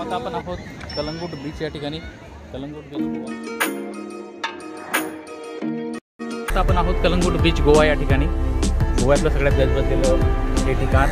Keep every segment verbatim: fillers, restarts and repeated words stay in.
आता आपण आहोत कलंगूट बीच या ठिकाणी. कलंगूट बीच गोवा. आता आपण आहोत कलंगूट बीच गोवा या ठिकाणी. गोव्यातलं सगळ्यात गजबजलेलं हे ठिकाण.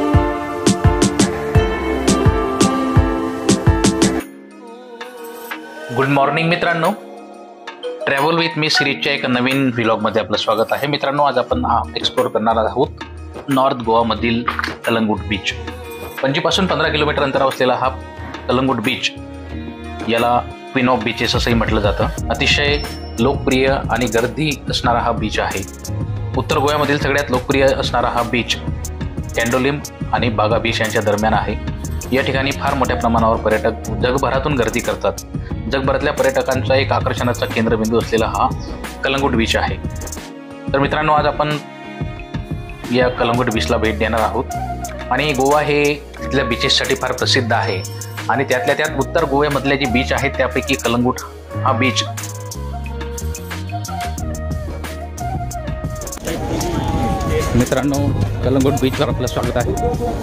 गुड मॉर्निंग मित्रांनो, ट्रॅव्हल विथ मी सिरीजच्या एका नवीन व्लॉगमध्ये आपलं स्वागत आहे. मित्रांनो, आज आपण एक्सप्लोर करणार आहोत नॉर्थ गोवामधील कलंगूट बीच. पणजीपासून पंधरा किलोमीटर अंतरावर असलेला हा कलंगूट बीच, याला क्वीन ऑफ बीचेस असंही म्हटलं जातं. अतिशय लोकप्रिय आणि गर्दी असणारा हा बीच आहे. उत्तर गोव्यामधील सगळ्यात लोकप्रिय असणारा हा बीच कॅन्डोलिम आणि बागा बीच यांच्या दरम्यान आहे. या ठिकाणी फार मोठ्या प्रमाणावर पर्यटक जगभरातून गर्दी करतात. जगभरातल्या पर्यटकांचा एक आकर्षणाचा केंद्रबिंदू असलेला हा कलंगूट बीच आहे. तर मित्रांनो, आज आपण या कलंगूट बीचला भेट देणार आहोत. आणि गोवा हे तिथल्या बीचेससाठी फार प्रसिद्ध आहे. आणि त्यातल्या त्यात उत्तर गोव्यामधले जे बीच आहेत त्यापैकी कलंगूट हा बीच मित्रांनो, कलंगूट बीचवर आपलं स्वागत आहे.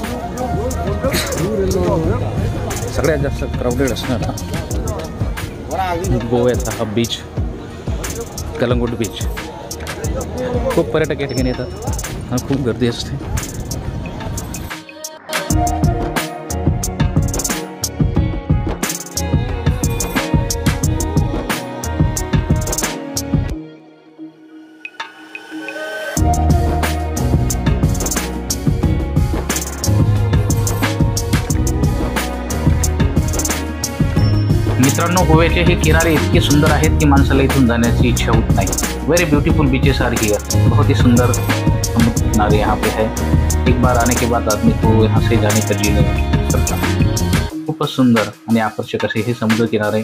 सगळ्यात जास्त क्राऊडेड असणारा गोव्याचा हा बीच कलंगूट बीच. खूप पर्यटक या ठिकाणी येतात आणि खूप गर्दी असते. मित्रांनो, गोव्याचे हे किनारे इतके सुंदर आहेत की माणसाला इथून जाण्याची इच्छा होत नाही. Very beautiful beaches are here. बहुत ही सुंदर समुद्र किनारे यहाँ पे है. एक बार आने के बाद आदमी को यहाँ से जाने का जी नहीं करता. खूपच सुंदर आणि आकर्षक असे हे समुद्र किनारे.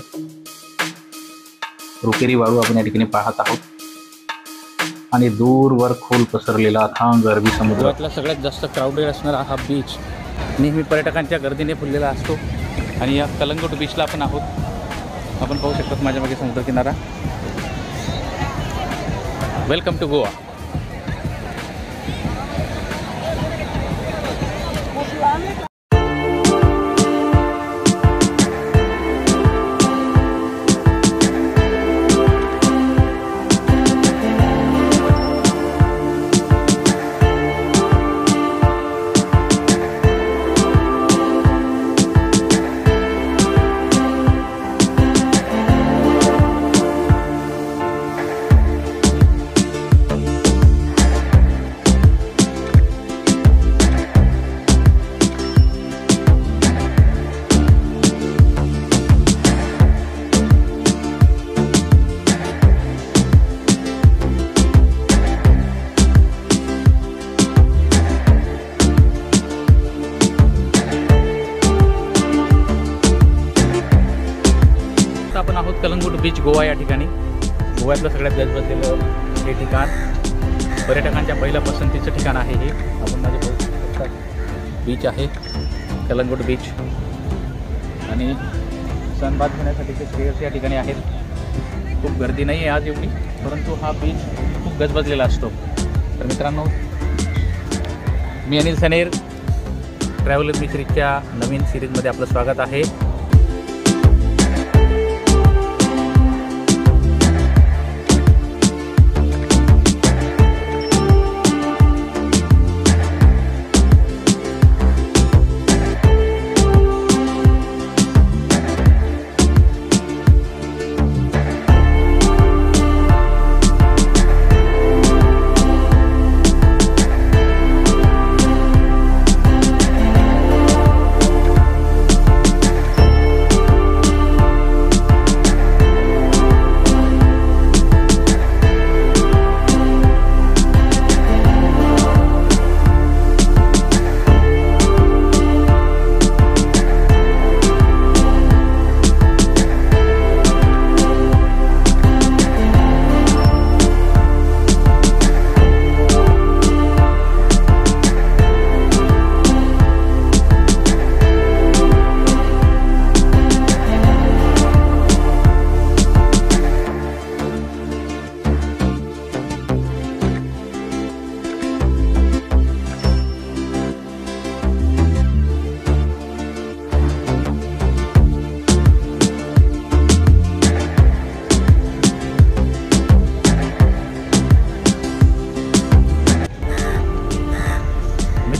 रुपेरी वाळू आपण या ठिकाणी पाहत आहोत आणि दूरवर खोल पसरलेला अथांग अरबी समुद्रातला सगळ्यात जास्त क्राऊडेड असणारा हा बीच नेहमी पर्यटकांच्या गर्दीने फुललेला असतो. आणि या कलंगूट बीचला आपण आहोत. आपण पाहू शकतात माझ्या मागे समुद्र किनारा. Welcome to Goa. आपण आहोत कलंगूट बीच गोवा या ठिकाणी. गोव्यातलं सगळ्यात गजबजलेलं हे ठिकाण, पर्यटकांच्या पहिल्या पसंतीचं ठिकाण आहे हे. आपण माझे पाहू शकता बीच आहे कलंगूट बीच. आणि सनबाथ घेण्यासाठीचे चेअर्स या ठिकाणी आहेत. खूप गर्दी नाही आहे आज एवढी, परंतु हा बीच खूप गजबजलेला असतो. तर मित्रांनो, मी Anil Saner, travel with me सिरीजच्या नवीन सिरीजमध्ये आपलं स्वागत आहे.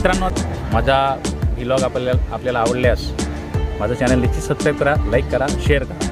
मित्रांनो, माझा व्लॉग आपल्याला आपल्याला आवडल्यास माझं चॅनल निश्चित सबस्क्राईब करा, लाईक करा, शेअर करा.